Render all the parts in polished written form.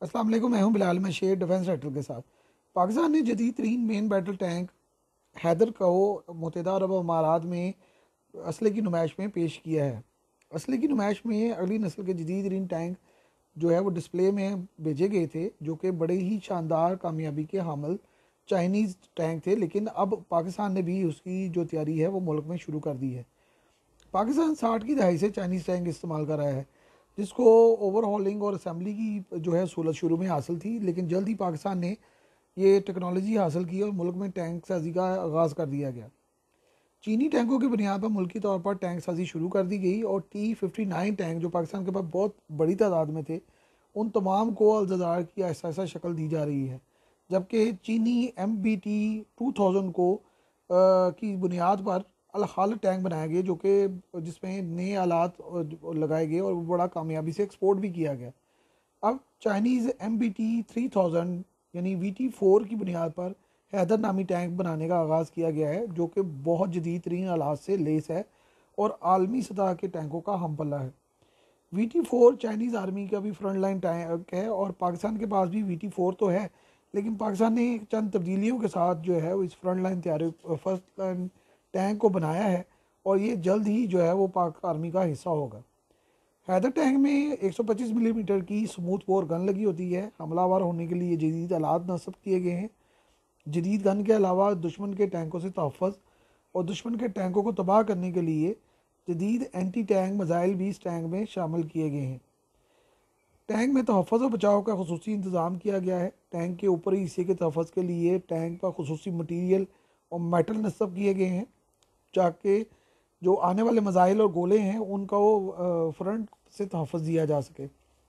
अस्सलाम वालेकुम, मैं हूं बिलाल मशेर डिफेंस सेक्टर के साथ। पाकिस्तान ने जदीद तरीन मेन बैटल टैंक हैदर को मुत्तहिदा अरब अमारात में असले की नुमाइश में पेश किया है। असले की नुमाइश में अगली नस्ल के जदीद तरीन टैंक जो है वो डिस्प्ले में भेजे गए थे, जो कि बड़े ही शानदार कामयाबी के हामिल चाइनीज़ टैंक थे। लेकिन अब पाकिस्तान ने भी उसकी जो तैयारी है वो मुल्क में शुरू कर दी है। पाकिस्तान 60 की दहाई से चाइनीज़ टैंक इस्तेमाल कर रहा है, जिसको ओवरहॉलिंग और असम्बली की जो है सहूलत शुरू में हासिल थी, लेकिन जल्द ही पाकिस्तान ने ये टेक्नोलॉजी हासिल की और मुल्क में टैंक साजी का आगाज़ कर दिया गया। चीनी टैंकों की बुनियाद पर मुल्की तौर पर टैंक साजी शुरू कर दी गई और T-59 टैंक जो पाकिस्तान के पास बहुत बड़ी तादाद में थे, उन तमाम को अल्जदार की ऐसा शक्ल दी जा रही है। जबकि चीनी MBT-2000 को की बुनियाद पर अल हाल टैंक बनाया गया, जो कि जिसमें नए आलात लगाए गए और वो बड़ा कामयाबी से एक्सपोर्ट भी किया गया। अब चाइनीज़ MBT-3000 यानी VT4 की बुनियाद पर हैदर नामी टैंक बनाने का आगाज़ किया गया है, जो कि बहुत जदीद तरीन आलात से लेस है और आलमी सतह के टैंकों का हम पल्ला है। VT4 चाइनीज़ आर्मी का भी फ्रंट लाइन टैंक है और पाकिस्तान के पास भी VT4 तो है, लेकिन पाकिस्तान ने चंद तब्दीलियों के साथ जो है वो इस फ्रंट लाइन तैयारी फर्स्ट लाइन टैंक को बनाया है और ये जल्द ही जो है वो पाक आर्मी का हिस्सा होगा। हैदर टैंक में 125 मिलीमीटर की स्मूथ बोर गन लगी होती है। हमलावर होने के लिए जदीद आलात नस्ब किए गए हैं। जदीद गन के अलावा दुश्मन के टैंकों से तहफ़्फ़ुज़ और दुश्मन के टैंकों को तबाह करने के लिए जदीद एंटी टैंक मिसाइल भी इस टैंक में शामिल किए गए हैं। टैंक में तहफ़्फ़ुज़ और बचाव का खुसूसी इंतज़ाम किया गया है। टैंक के ऊपरी हिस्से के तहफ़्फ़ुज़ के लिए टैंक पर खुसूसी मटीरियल और मेटल नस्ब किए गए हैं, ताकि जो आने वाले मज़ाइल और गोले हैं उनका वो फ्रंट से तहफ़्फ़ुज़ दिया जा सके।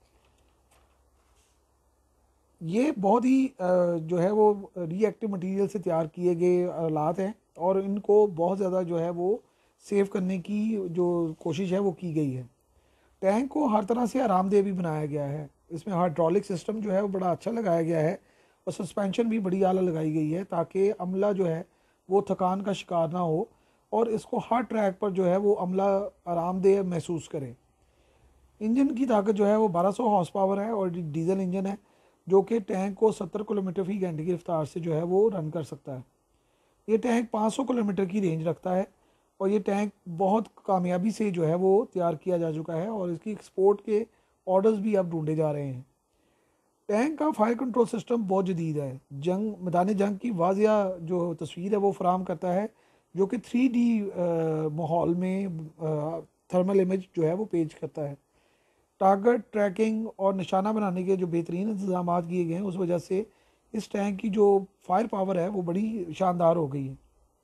ये बहुत ही जो है वो रिएक्टिव मटेरियल से तैयार किए गए आलात हैं और इनको बहुत ज़्यादा जो है वो सेव करने की जो कोशिश है वो की गई है। टैंक को हर तरह से आरामदेह भी बनाया गया है। इसमें हाइड्रोलिक सिस्टम जो है वो बड़ा अच्छा लगाया गया है और सस्पेंशन भी बड़ी आला लगाई गई है, ताकि अमला जो है वो थकान का शिकार ना हो और इसको हर ट्रैक पर जो है वो अमला आरामदेह महसूस करे। इंजन की ताकत जो है वो 1200 हॉर्स पावर है और डीजल इंजन है, जो कि टैंक को 70 किलोमीटर फी घंटे की रफ्तार से जो है वो रन कर सकता है। ये टैंक 500 किलोमीटर की रेंज रखता है और ये टैंक बहुत कामयाबी से जो है वो तैयार किया जा चुका है और इसकी एक्सपोर्ट के ऑर्डर्स भी अब ढूंढे जा रहे हैं। टैंक का फायर कंट्रोल सिस्टम बहुत जदीद है। मैदान जंग की वाजिया जो तस्वीर है वो फराम करता है, जो कि 3D माहौल में थर्मल इमेज जो है वो पेश करता है। टारगेट ट्रैकिंग और निशाना बनाने के जो बेहतरीन इंतजाम किए गए हैं, उस वजह से इस टैंक की जो फायर पावर है वो बड़ी शानदार हो गई है।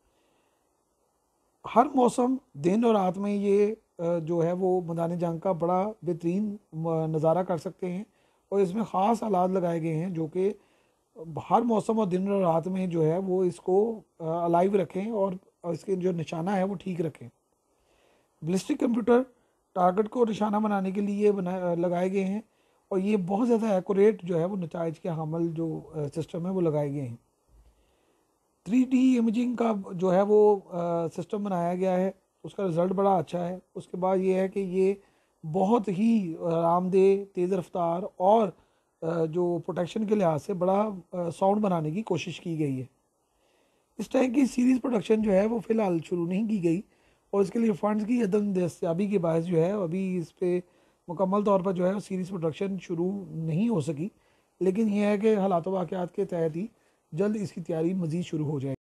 हर मौसम दिन और रात में ये जो है वो मैदान जंग का बड़ा बेहतरीन नज़ारा कर सकते हैं और इसमें ख़ास आलात लगाए गए हैं, जो कि हर मौसम और दिन और रात में जो है वो इसको अलाइव रखें और इसके जो निशाना है वो ठीक रखें। बलिस्टिक कंप्यूटर टारगेट को निशाना बनाने के लिए लगाए गए हैं और ये बहुत ज़्यादा एक्यूरेट जो है वो नताइज के हामिल जो सिस्टम है वो लगाए गए हैं। 3D इमेजिंग का जो है वो सिस्टम बनाया गया है, उसका रिज़ल्ट बड़ा अच्छा है। उसके बाद ये है कि ये बहुत ही आरामदेह, तेज़ रफ्तार और जो प्रोटेक्शन के लिहाज से बड़ा साउंड बनाने की कोशिश की गई है। इस टैंक की सीरीज़ प्रोडक्शन जो है वो फ़िलहाल शुरू नहीं की गई और इसके लिए फ़ंड्स की अदम दस्तियाबी के बायस जो है अभी इस पर मुकम्मल तौर पर जो है सीरीज़ प्रोडक्शन शुरू नहीं हो सकी। लेकिन यह है कि हालात वाक़यात के तहत ही जल्द इसकी तैयारी मज़ीद शुरू हो जाएगी।